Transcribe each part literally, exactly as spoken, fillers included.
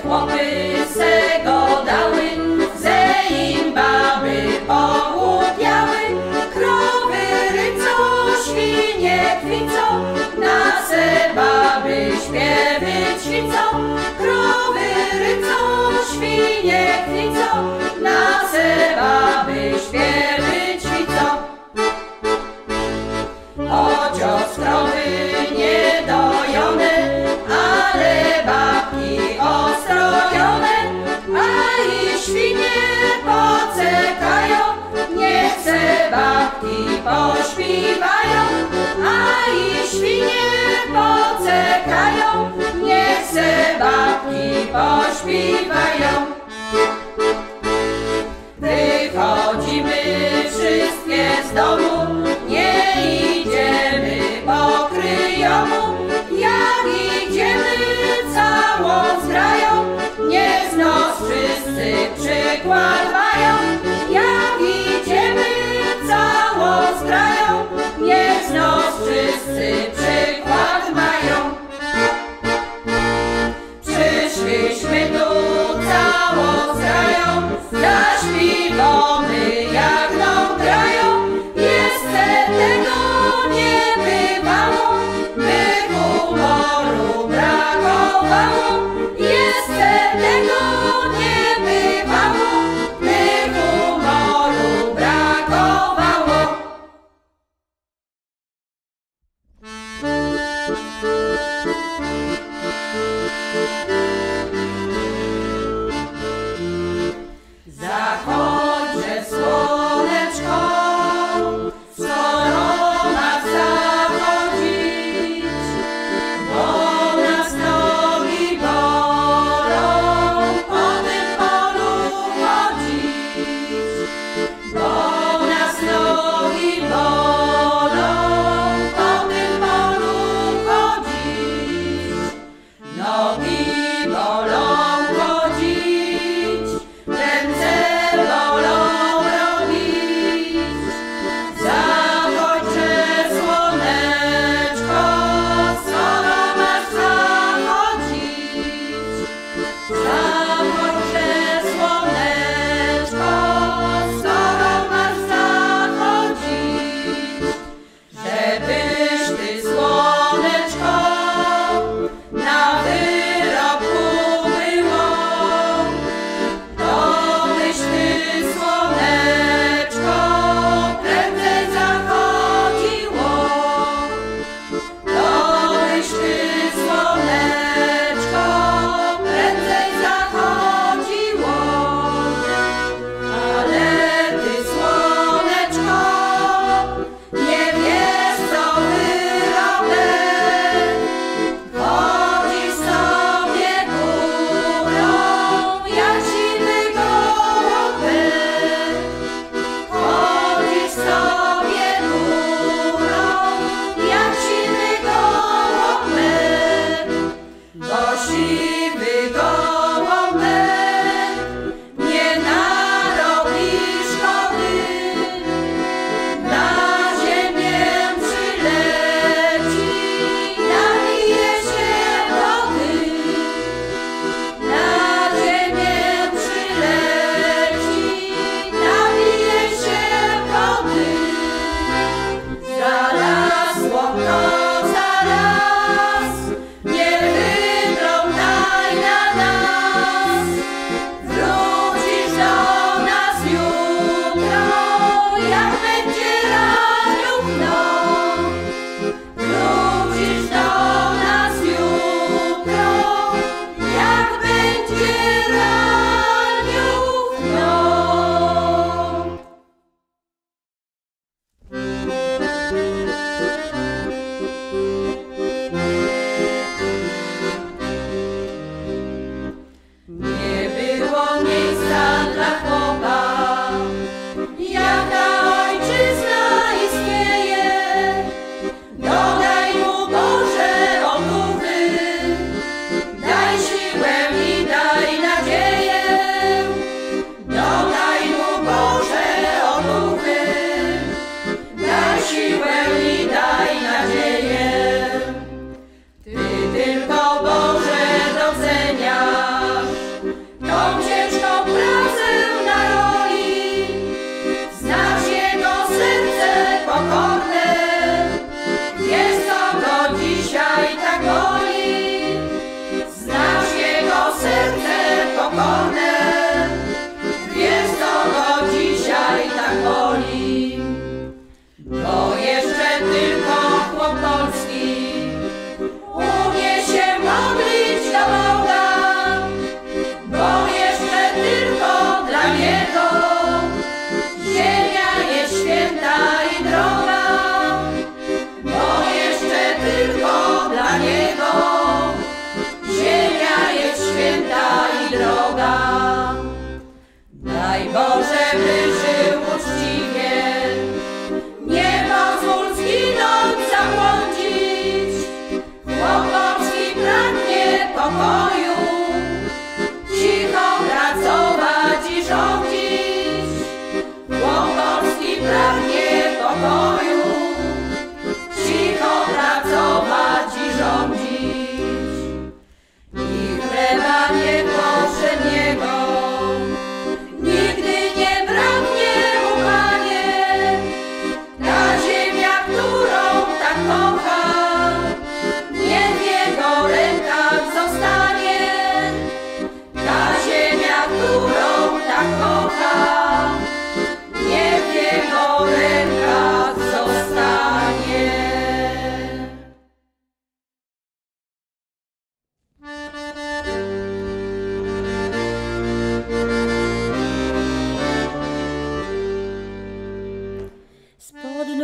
chłopy se godały, ze im baby połupiały. Krowy rycą, świnie kwicą, na se baby śpiewy ćwicą. Krowy rycą, świnie kwicą, na se baby śpiewy ćwicą. Chociaż krowy niedojone, ale babki ostrojone.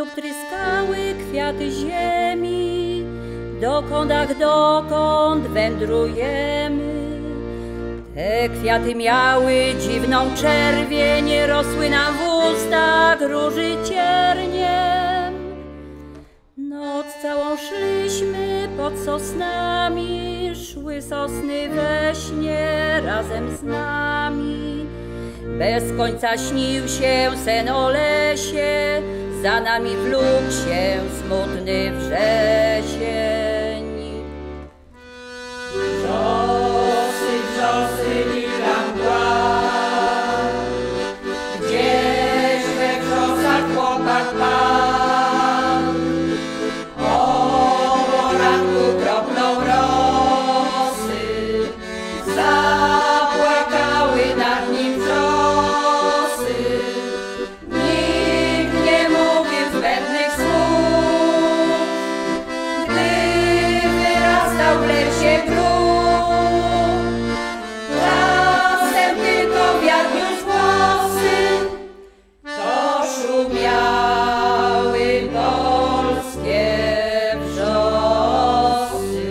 Roztryskały kwiaty ziemi, dokąd, ach dokąd wędrujemy. Te kwiaty miały dziwną czerwień, rosły nam w ustach róży cierniem. Noc całą szliśmy pod sosnami, szły sosny we śnie razem z nami. Bez końca śnił się sen o lesie, za nami wlókł się smutny wrzesień. Wrzosy, wrzosy, lila mgła, gdzieś we wrzosach chłopak pan. O poranku kropną rosy, zapłakały nad nim wrzosy. Nikt nie mówił zbędnych słów, gdy wyrastał w lesie grób. Czasem tylko wiatr niósł włosy, to szumiały polskie wrzosy.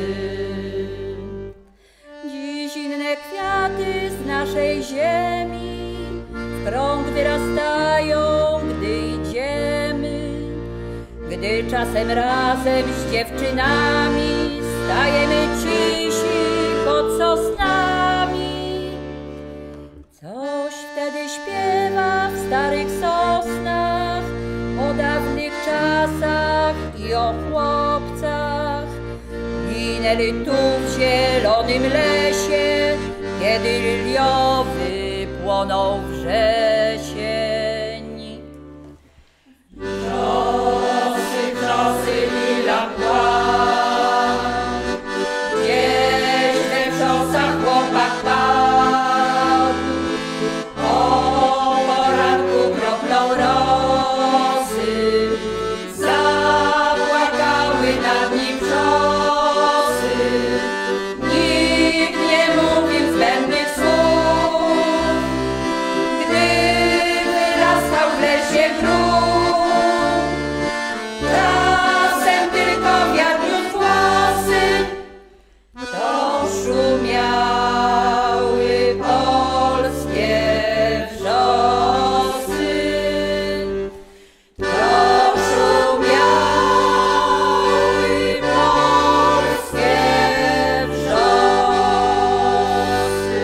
Dziś inne kwiaty z naszej ziemi w krąg wyrastają, gdy idziemy. Gdy czasem razem z dziewczynami stajemy cisi pod sosnami. Coś wtedy śpiewa w starych sosnach o dawnych czasach i o chłopcach. Ginęli tu w zielonym lesie, kiedy liliowy płonął wrzesień. Wrzosy, wrzosy, lila mgła, gdzieś we wrzosach chłopak padł. O poranku kroplą rosy, zapłakały nad nim wrzosy. Nikt nie mówił zbędnych słów, gdy wyrastał w lesie grób. Czasem tylko wiatr niósł włosy, to szumiały polskie wrzosy. To szumiały polskie wrzosy.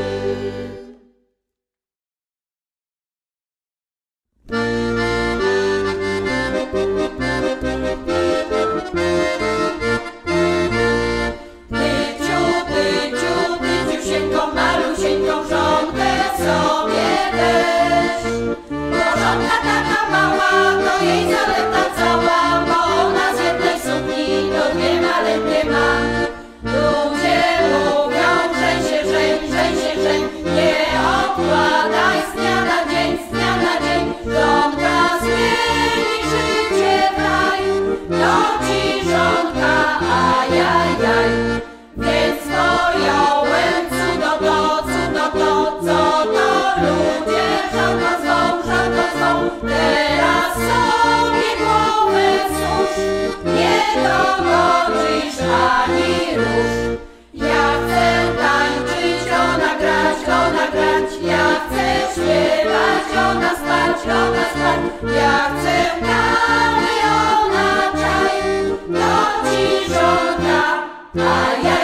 Tyciu, tyciu, tyciusieńką, malusieńką żonkę sobie weź. Bo żonka taka mała, to jej zaleta cała, bo ona z jednej sukni to dwie malutkie ma. Ludzie mówią, żeń się, żeń, żeń się, żeń, nie odkładaj z dnia na dzień, z dnia na dzień. Żonka zmieni życie w raj, to ci żonka, ajajaj. Więc pojąłem cudo to, cudo to, co to ludzie żonko zwą, żonko zwą. Teraz sobie głowę susz, nie dogodzisz ani rusz. Ja chcę tańczyć, ona grać, ona grać, ja chcę śpiewać, ona spać, ona spać. Ja chcę kawy, ona czaj, to ci żonka, a ja